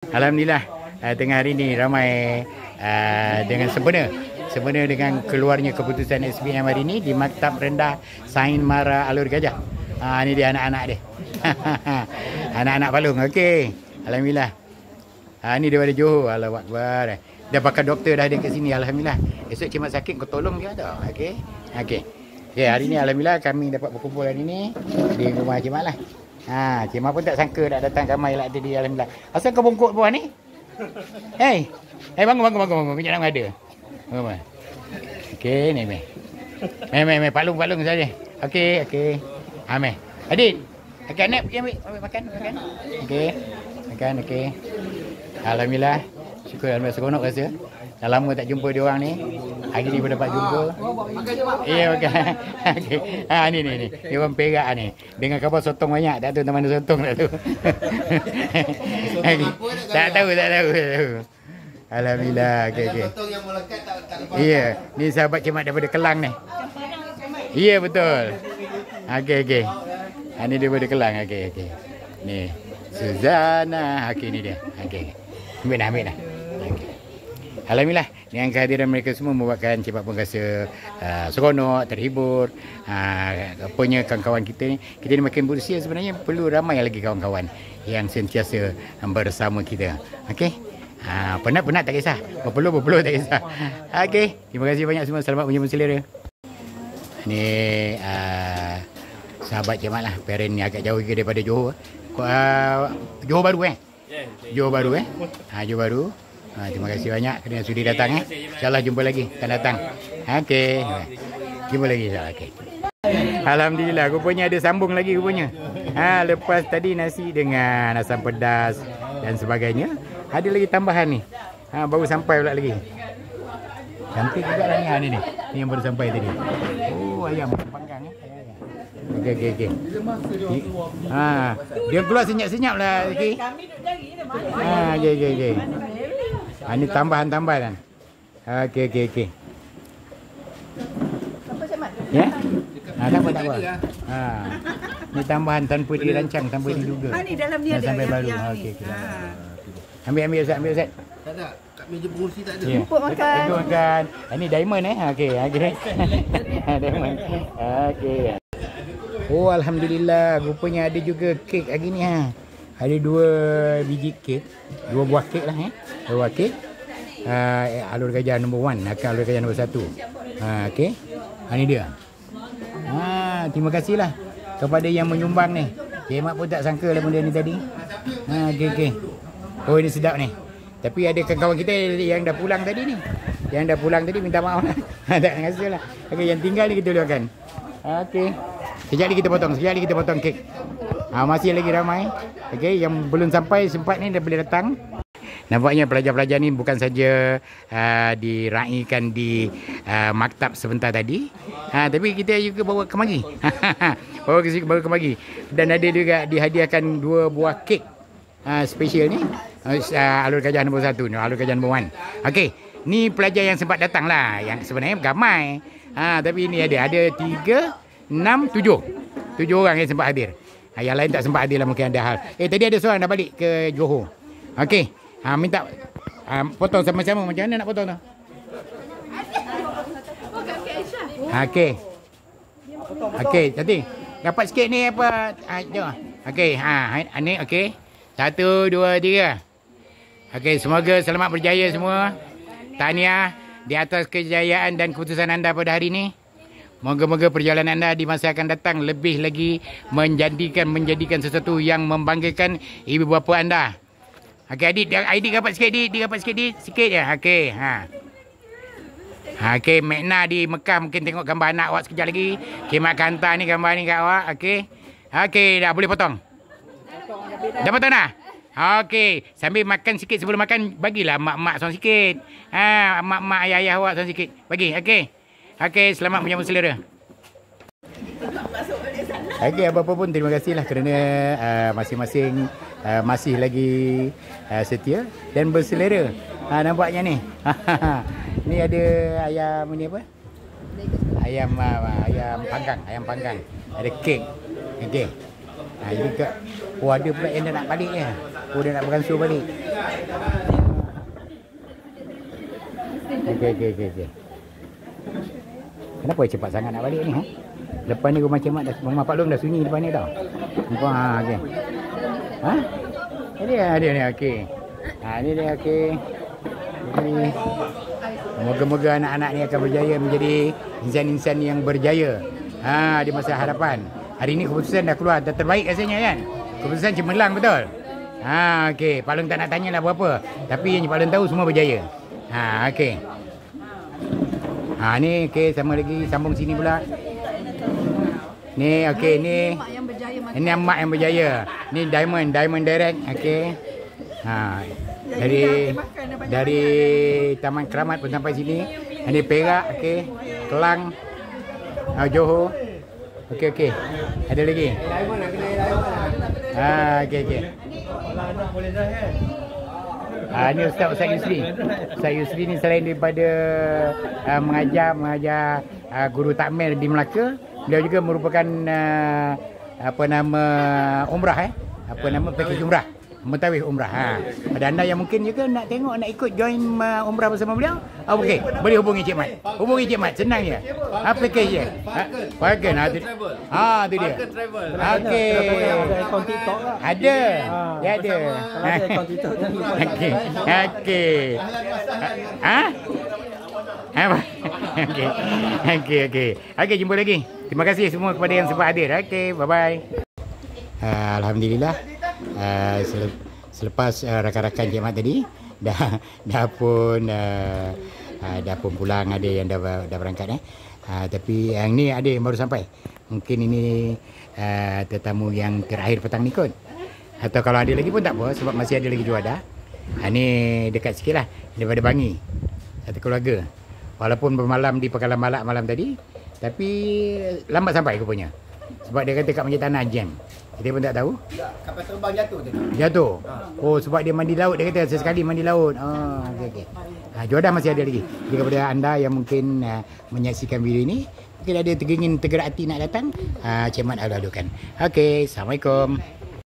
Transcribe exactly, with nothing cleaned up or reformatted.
Alhamdulillah, uh, tengah hari ni ramai uh, dengan sempena sempena dengan keluarnya keputusan S B M hari ni di Maktab Rendah Sains Mara Alor Gajah. Ha, ni dia anak-anak dia. Anak-anak Palung. Okey. Alhamdulillah. Ha, ni daripada Johor. Allahu Akbar. Dah pakai doktor dah ada kat sini. Alhamdulillah. Esok cik mak sakit kau tolong dia tak? Okey. Okey. Okey, hari ni alhamdulillah kami dapat berkumpul hari ni di rumah cik mak lah. Ha, cik mak pun tak sangka nak datang ramai lah tadi. Alhamdulillah. Asal kau bongkok bawah ni? Hei. Hei, bangun bangun bangun bangun. Kejap nak ada. Bangun. Okey, ni meh. Meh meh meh palung palung saja. Okey, okey. Ha meh. Adit. Okey, nak pergi ambil, ambil makan, makan. Okey. Makan, okey. Alhamdulillah. Syukur alhamdulillah seronok rasa. Dah lama tak jumpa dia orang ni. Hari ni pun dapat jumpa. Ya, makan. Okey. Ha ni ni ni. Dia orang Perak ni. Dengan khabar sotong banyak. Tak tahu mana sotong tak tahu. Tak tahu, tak tahu, tak tahu. Alhamdulillah. Okey okey. Sotong yang melekat tak tak lepas. Ya, ni sahabat Cik Mat daripada Kelang ni. Ya, betul. Okey okey. Ha ni daripada Kelang. Okey okey. Ni Suzana. Okey ni dia. Okey. Ambil dah, ambil dah. Okey. Alhamdulillah, dengan kehadiran mereka semua membuatkan Cik Mat pun rasa uh, seronok, terhibur. Uh, apanya kawan-kawan kita ni, kita ni makin berusia sebenarnya perlu ramai lagi kawan-kawan yang sentiasa bersama kita. Okey. Ha, penat-penat tak kisah. Berpeluh-berpeluh tak kisah. Okey. Terima kasih banyak semua. Selamat menyambut selera. Ni uh, sahabat Cik Mat lah. Parent ni agak jauh daripada Johor. Uh, Johor Baru eh? Johor Baru eh? Ha, Johor Baru. Ha, terima kasih banyak kerana sudi datang eh. InsyaAllah jumpa lagi. Akan datang. Okey. Jumpa lagi insyaAllah. Okey. Alhamdulillah. Rupanya ada sambung lagi rupanya. Ha, lepas tadi nasi dengan asam pedas dan sebagainya. Ada lagi tambahan ni. Ha, baru sampai pula lagi. Cantik juga lah ni. Ni, ni yang baru sampai tadi. Oh, ayam panggang eh. Okey, okey, okey. Ha, dia keluar senyap-senyap lah. Okey. Kami duk cari dia mana. Ha, okey, okey, okey. Ha, ni tambahan-tambahan. Okey, okey, okey. Apa Mat? Ya? Ha, tak apa, tak apa. Ha. Ni tambahan tanpa dirancang, tanpa diduga. Ha, ni dalam ni ada sampai yang baru. yang Okey, okey. Ha. Ambil, ambil Ustaz, ambil Ustaz. Tak ada. Kat meja pengurusi tak ada. Yeah. Jemput makan. Jemput makan. Ini diamond eh. Okey, okey. Diamond. Okey. Oh, alhamdulillah. Rupanya ada juga kek hari ni ha. Ada dua biji kek, dua buah kek lah eh. Dua buah kek. Uh, Alor Gajah nombor one, akan Alor Gajah nombor satu. Ha, okey. Ha, ni dia. Ha, terima kasihlah kepada yang menyumbang ni. Cik Mat pun tak sangka lah benda ni tadi. Ha, okey okey. Oh, ini sedap ni. Tapi ada kawan-kawan kita yang dah pulang tadi ni. Yang dah pulang tadi minta maaf lah. Tak rasa lah. Okey, yang tinggal ni kita boleh makan. Okey. Sekejap lagi kita potong. Sekejap lagi kita potong kek. Ha, masih lagi ramai. Okey, yang belum sampai sempat ni dah boleh datang. Nampaknya pelajar-pelajar ni bukan saja uh, diraikan di uh, maktab sebentar tadi. Ha, tapi kita juga bawa kemari. bawa ke bawa kemari. Dan ada juga dihadiahkan dua buah kek uh, special ni. Uh, Alor Gajah nombor satu ni, Alor Gajah nombor one. Okey, ni pelajar yang sempat datang lah. Yang sebenarnya ramai. Ha, tapi ni ada. Ada tiga, enam, tujuh. Tujuh orang yang sempat hadir. Ha, yang lain tak sempat hadir lah, mungkin ada hal. Eh, tadi ada seorang dah balik ke Johor. Okey. Ha, minta ha, potong sama-sama. Macam mana nak potong tu? Okey. Okey, cantik. Dapat sikit ni apa? Ha, jom. Okey, ha, ni okey. Satu, dua, tiga. Okey, semoga selamat berjaya semua. Tahniah di atas kejayaan dan keputusan anda pada hari ini. Moga-moga perjalanan anda di masa akan datang lebih lagi menjadikan menjadikan sesuatu yang membanggakan ibu bapa anda. Okey, adik, adik dapat sikit, adik, adik dapat sikit, adik, sikit je. Okey, ha. Ha, okey, Mekna di Mekah mungkin tengok gambar anak awak sekejap lagi. Okey, Mak hantar ni gambar ni kat awak. Okey. Okey, dah boleh potong. Dah potong dah? Okey, sambil makan sikit sebelum makan, bagilah mak-mak seorang sikit. Ha, mak-mak ayah-ayah awak seorang sikit. Bagi, okey. Okey, selamat menyambut selera. Okey, apa-apa pun terima kasihlah kerana uh, masing-masing uh, masih lagi uh, setia dan berselera. Ha, nampaknya ni. Ni ada ayam ni apa? Ayam uh, ayam panggang, ayam panggang. Ada kek. Okey. Ha, ini ke. Oh, ada pula yang dah nak balik ya. Oh, dia nak beransur balik. Okey, okey, okey, okey. Kenapa cepat sangat nak balik ni, ha? Lepas ni rumah Cik Mat dah, rumah Pak Long dah sunyi depan ni tau. Nampak, ha, okey. Ha? Ini dia, dia ni, okey. Ha, ni dia, okey. Jadi, moga-moga anak-anak ni akan berjaya menjadi insan-insan yang berjaya. Ha, di masa hadapan. Hari ni keputusan dah keluar, dah terbaik rasanya kan? Keputusan cemerlang betul. Ha, okey. Pak Long tak nak tanya lah berapa. Tapi yang Pak Long tahu semua berjaya. Ha, okey. Ha, ni okey, sama lagi sambung sini pula. Ni okey, ni ini mak yang berjaya. Ni Diamond, Diamond Direct, okey. Ha, dari dari Taman Keramat pun sampai sini. Ini Perak, okey. Kelang, ha, Johor. Okey, okey. Ada lagi. Ha, okey, okey. Ah, ni Ustaz Ustaz Yusri. Ustaz Yusri ni selain daripada uh, mengajar mengajar uh, guru takmir di Melaka, beliau juga merupakan uh, apa nama umrah eh. Apa nama pakej umrah. Mentawis umrah. Ha. Ada anda yang mungkin juga nak tengok nak ikut join uh, umrah bersama beliau? Oh, okey, boleh hubungi Cik Mat. Hubungi Cik Mat, senang je. Apa pakej je? Falcon. Ha, tu. Ha, tu dia. Okey. Ada akaun TikTok tak? Ada. Ya ada. Ada akaun TikTok jangan lupa. Okey. Okey. Ha? Ha? Okey. Okey, okey. Okey, jumpa lagi. Terima kasih semua kepada yang sempat hadir. Okey, bye-bye. Uh, Alhamdulillah. Uh, selepas uh, rakan-rakan Cik Mat tadi dah dah pun uh, uh, dah pun pulang, ada yang dah dah berangkat eh. Uh, tapi yang ni ada yang baru sampai. Mungkin ini uh, tetamu yang terakhir petang ni kot. Atau kalau ada lagi pun tak apa sebab masih ada lagi juara. Ha, ni dekat sikit lah daripada Bangi. Satu keluarga. Walaupun bermalam di Pekalan Balak malam tadi, tapi lambat sampai rupanya. Sebab dia kata kat Masjid Tanah jam. Kita pun tak tahu. Kapal terbang jatuh tu. Jatuh. Oh, sebab dia mandi laut, dia kata sesekali mandi laut. Oh, okey okey. Ha, juara masih ada lagi. Jadi kepada anda yang mungkin uh, menyaksikan video ini, mungkin ada teringin tergerak hati nak datang, uh, Cik Mat lalukan. Okey, Assalamualaikum.